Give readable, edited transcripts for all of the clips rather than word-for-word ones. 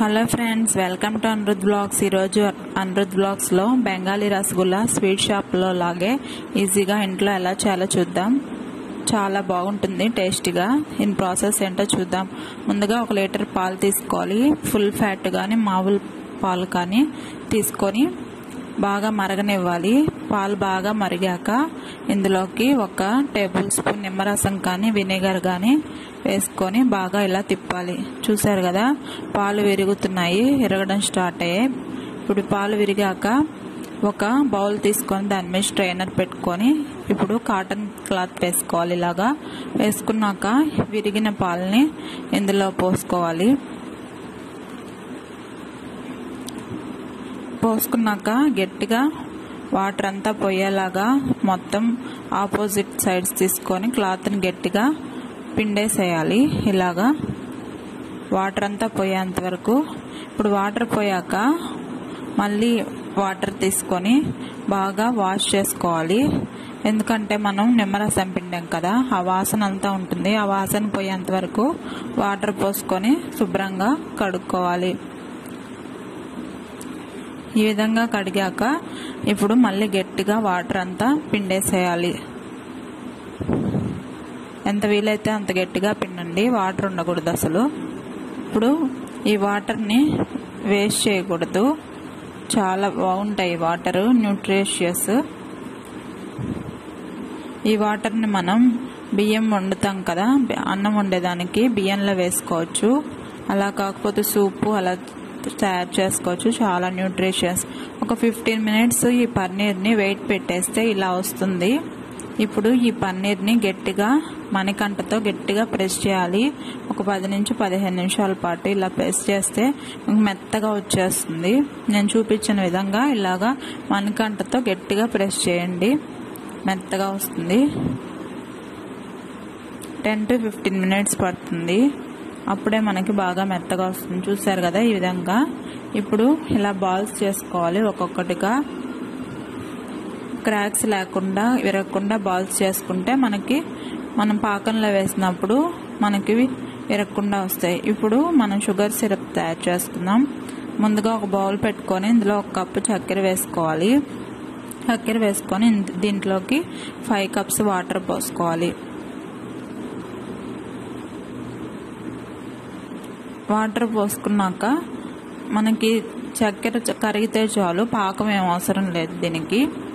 Hello friends, welcome to Anurudh blogs. ఈరోజు అనురుద్ బ్లాగ్స్లో Bengali rasgulla sweet షాప్లో లాగే ఈజీగా ఇంట్లో ఎలా చేయాలో చూద్దాం. చాలా బాగుంటుంది టేస్టీగా. ఇన్ ప్రాసెస్ ఏంటో చూద్దాం. ముందుగా 1 లీటర్ పాలు తీసుకోవాలి. ఫుల్ ఫ్యాట్ కానీ మామూలు పాలు కానీ తీసుకొని బాగా మరగనివ్వాలి. పాలు బాగా మరిగాక ఇందులోకి 1 టేబుల్ స్పూన్ నిమ్మరసం కానీ వెనిగర్ కానీ వేసుకొని బాగా ఇలా తిప్పాలి. చూసారు కదా, పాలు విరుగుతున్నాయి, విరగడం స్టార్ట్ అయ్యాయి. ఇప్పుడు పాలు విరిగాక ఒక బౌల్ తీసుకొని దాని మీద స్ట్రైనర్ పెట్టుకొని ఇప్పుడు కాటన్ క్లాత్ వేసుకోవాలి. ఇలాగా వేసుకున్నాక విరిగిన పాలని ఇందులో పోసుకోవాలి. పోసుకున్నాక గట్టిగా వాటర్ అంతా పోయేలాగా మొత్తం ఆపోజిట్ సైడ్స్ తీసుకొని క్లాత్ని గట్టిగా పిండేసేయాలి. ఇలాగా వాటర్ అంతా పోయేంత వరకు. ఇప్పుడు వాటర్ పోయాక మళ్ళీ వాటర్ తీసుకొని బాగా వాష్ చేసుకోవాలి. ఎందుకంటే మనం నిమ్మరసం పిండాం కదా, ఆ వాసన అంతా ఉంటుంది. ఆ వాసన పోయేంత వరకు వాటర్ పోసుకొని శుభ్రంగా కడుక్కోవాలి. ఈ విధంగా కడిగాక ఇప్పుడు మళ్ళీ గట్టిగా వాటర్ అంతా పిండేసేయాలి. ఎంత వీలైతే అంత గట్టిగా పిండండి, వాటర్ ఉండకూడదు అసలు. ఇప్పుడు ఈ వాటర్ని వేస్ట్ చేయకూడదు, చాలా బాగుంటాయి వాటర్, న్యూట్రిషియస్. ఈ వాటర్ని మనం బియ్యం వండుతాం కదా, అన్నం వండేదానికి బియ్యంలో వేసుకోవచ్చు. అలా కాకపోతే సూపు అలా తయారు చేసుకోవచ్చు. చాలా న్యూట్రిషియస్. ఒక 15 మినిట్స్ ఈ పన్నీర్ని వెయిట్ పెట్టేస్తే ఇలా వస్తుంది. ఇప్పుడు ఈ పన్నీర్ని గట్టిగా మణికంటతో గట్టిగా ప్రెస్ చేయాలి. ఒక 10 నుంచి 15 నిమిషాల పాటు ఇలా ప్రెస్ చేస్తే మెత్తగా వచ్చేస్తుంది. నేను చూపించిన విధంగా ఇలాగా మణికంటతో గట్టిగా ప్రెస్ చేయండి, మెత్తగా వస్తుంది. 10 to 15 మినిట్స్ పడుతుంది, అప్పుడే మనకి బాగా మెత్తగా వస్తుంది. చూసారు కదా ఈ విధంగా. ఇప్పుడు ఇలా బాల్స్ చేసుకోవాలి. ఒక్కొక్కటిగా క్రాక్స్ లేకుండా విరగకుండా బాల్స్ చేసుకుంటే మనం పాకంలో వేసినప్పుడు మనకి విరగకుండా వస్తాయి. ఇప్పుడు మనం షుగర్ సిరప్ తయారు చేసుకుందాం. ముందుగా ఒక బౌల్ పెట్టుకొని ఇందులో 1 కప్పు చక్కెర వేసుకోవాలి. చక్కెర వేసుకొని దీంట్లోకి 5 కప్స్ వాటర్ పోసుకోవాలి. వాటర్ పోసుకున్నాక మనకి చక్కెర కరిగితే చాలు, పాకం ఏం అవసరం లేదు దీనికి.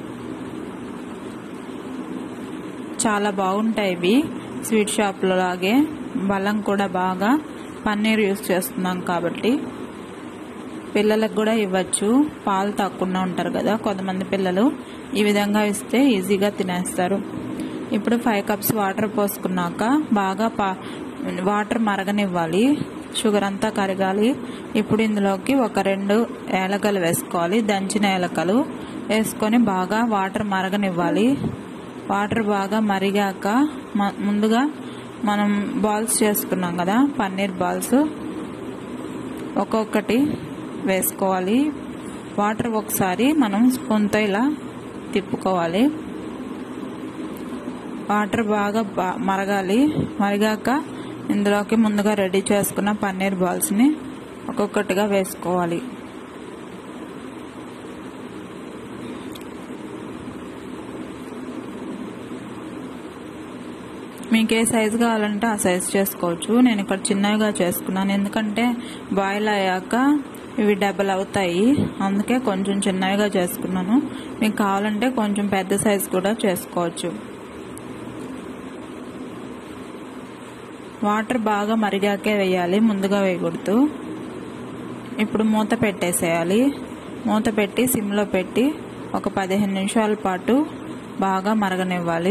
చాలా బాగుంటాయి ఇవి స్వీట్ షాప్లో లాగే. బలం కూడా బాగా, పన్నీర్ యూస్ చేస్తున్నాం కాబట్టి పిల్లలకు కూడా ఇవ్వచ్చు. పాలు తాగకుండా ఉంటారు కదా కొంతమంది పిల్లలు, ఈ విధంగా ఇస్తే ఈజీగా తినేస్తారు. ఇప్పుడు 5 కప్స్ వాటర్ పోసుకున్నాక బాగా వాటర్ మరగనివ్వాలి, షుగర్ అంతా కరగాలి. ఇప్పుడు ఇందులోకి 2 ఏలకలు వేసుకోవాలి, దంచిన ఏలకలు వేసుకొని బాగా వాటర్ మరగనివ్వాలి. వాటర్ బాగా మరిగాక ముందుగా మనం బాల్స్ చేసుకున్నాం కదా, పన్నీర్ బాల్స్ ఒక్కొక్కటి వేసుకోవాలి. వాటర్ ఒకసారి మనం స్పూన్తో ఇలా తిప్పుకోవాలి. వాటర్ బాగా మరగాలి. మరిగాక ఇందులోకి ముందుగా రెడీ చేసుకున్న పన్నీర్ బాల్స్ని ఒక్కొక్కటిగా వేసుకోవాలి. మీకు ఏ సైజు కావాలంటే ఆ సైజు చేసుకోవచ్చు. నేను ఇక్కడ చిన్నగా చేసుకున్నాను, ఎందుకంటే బాయిల్ అయ్యాక ఇవి డబల్ అవుతాయి, అందుకే కొంచెం చిన్నగా చేసుకున్నాను. మీకు కావాలంటే కొంచెం పెద్ద సైజు కూడా చేసుకోవచ్చు. వాటర్ బాగా మరిగాకే వేయాలి, ముందుగా వేయకూడదు. ఇప్పుడు మూత పెట్టేసేయాలి. మూత పెట్టి సిమ్లో పెట్టి ఒక 15 నిమిషాల పాటు బాగా మరగనివ్వాలి.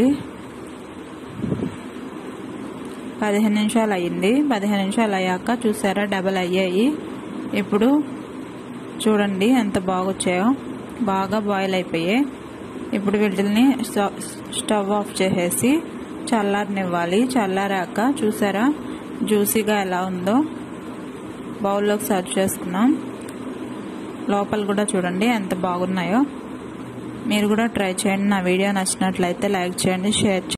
15 నిమిషాలు అయ్యింది. 15 నిమిషాలు అయ్యాక చూసారా డబల్ అయ్యాయి. ఇప్పుడు చూడండి ఎంత బాగా వచ్చాయో, బాగా బాయిల్ అయిపోయాయి. ఇప్పుడు వీటిని స్టవ్ ఆఫ్ చేసేసి చల్లారనివ్వాలి. చల్లారాక చూసారా జ్యూసీగా ఎలా ఉందో, బౌల్లోకి సర్వ్ చేసుకున్నాం. లోపల కూడా చూడండి ఎంత బాగున్నాయో. మీరు కూడా ట్రై చేయండి. నా వీడియో నచ్చినట్లయితే లైక్ చేయండి, షేర్ చేయండి.